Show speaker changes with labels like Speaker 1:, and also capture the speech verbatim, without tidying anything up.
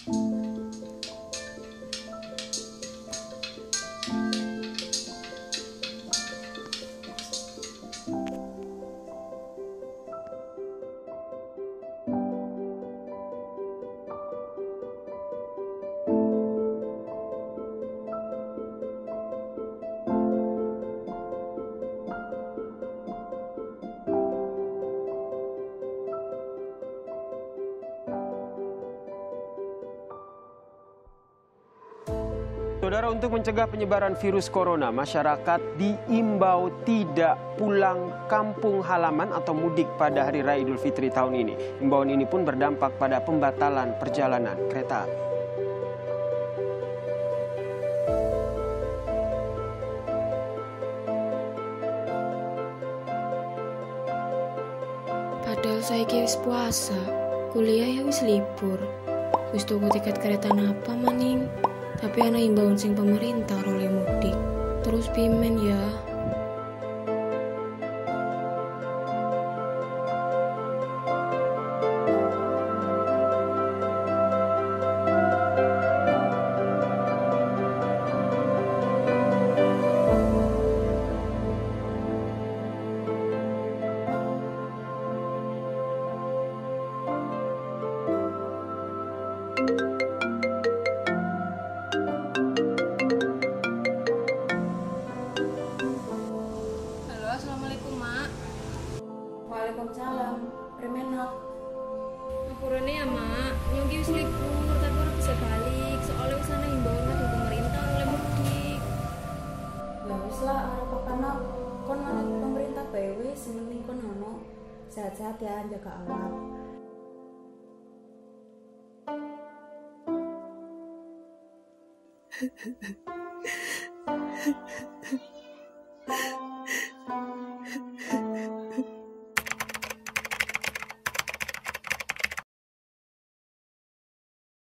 Speaker 1: Saudara, untuk mencegah penyebaran virus corona, masyarakat diimbau tidak pulang kampung halaman atau mudik pada Hari Raya Idul Fitri tahun ini. Himbauan ini pun berdampak pada pembatalan perjalanan kereta api.
Speaker 2: Padahal saya wis puasa, kuliah ya wis libur. Wis tuku tiket kereta napa maning? Tapi ana himbauan sing pemerintah oleh mudik. Terus pimen ya.
Speaker 3: Waalaikumsalam, Premenok.
Speaker 2: Ngapurane ya, Mak. Nyongki wis libur, tapi ora bisa balik. Soalnya wis ana himbauan dari pemerintah oleh mudik.
Speaker 3: Ya wis lah, ora apa-apa nok. Kon manut pemerintah bae wis, sing penting kon ono sehat-sehat ya, jaga awak.
Speaker 2: Hehehe.